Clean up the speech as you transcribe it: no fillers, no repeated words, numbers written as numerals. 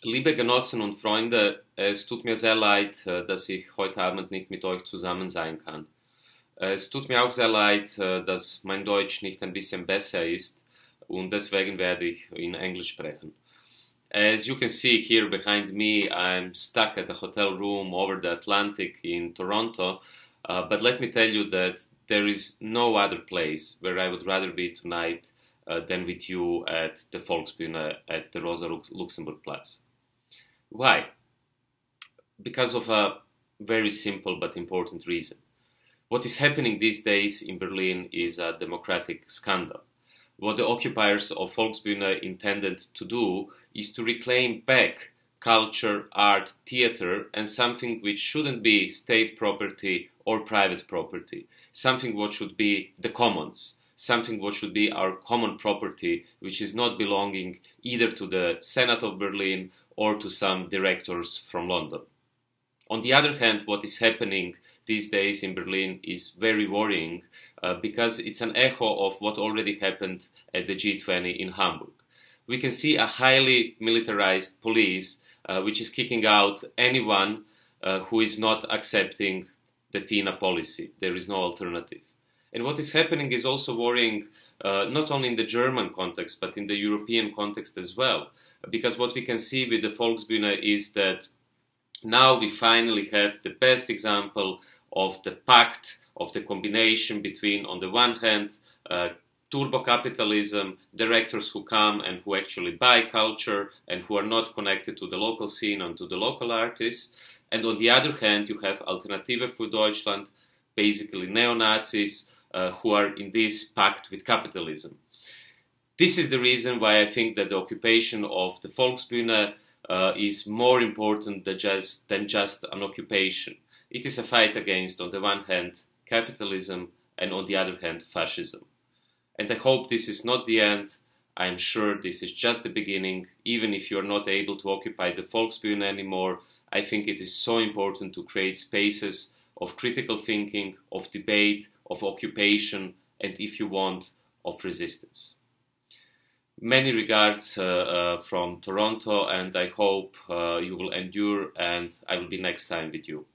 Liebe Genossen und Freunde, es tut mir sehr leid, dass ich heute Abend nicht mit euch zusammen sein kann. Es tut mir auch sehr leid, dass mein Deutsch nicht ein bisschen besser ist und deswegen werde ich in Englisch sprechen. As you can see here behind me, I'm stuck at a hotel room over the Atlantic in Toronto, but let me tell you that there is no other place where I would rather be tonight than with you at the Volksbühne at the Rosa Luxemburg Platz. Why? Because of a very simple but important reason. What is happening these days in Berlin is a democratic scandal. What the occupiers of Volksbühne intended to do is to reclaim back culture, art, theater, and something which shouldn't be state property or private property, something what should be the commons, something what should be our common property, which is not belonging either to the Senate of Berlin or to some directors from London. On the other hand, what is happening these days in Berlin is very worrying because it's an echo of what already happened at the G20 in Hamburg. We can see a highly militarized police which is kicking out anyone who is not accepting the TINA policy. There is no alternative. And what is happening is also worrying not only in the German context but in the European context as well. Because what we can see with the Volksbühne is that now we finally have the best example of the pact, of the combination between, on the one hand, turbo capitalism, directors who come and who actually buy culture and who are not connected to the local scene and to the local artists. And on the other hand, you have Alternative für Deutschland, basically neo-Nazis, who are in this pact with capitalism. This is the reason why I think that the occupation of the Volksbühne is more important than just an occupation. It is a fight against, on the one hand, capitalism and on the other hand, fascism. And I hope this is not the end. I am sure this is just the beginning. Even if you are not able to occupy the Volksbühne anymore, I think it is so important to create spaces of critical thinking, of debate, of occupation, and if you want, of resistance. Many regards from Toronto, and I hope you will endure, and I will be next time with you.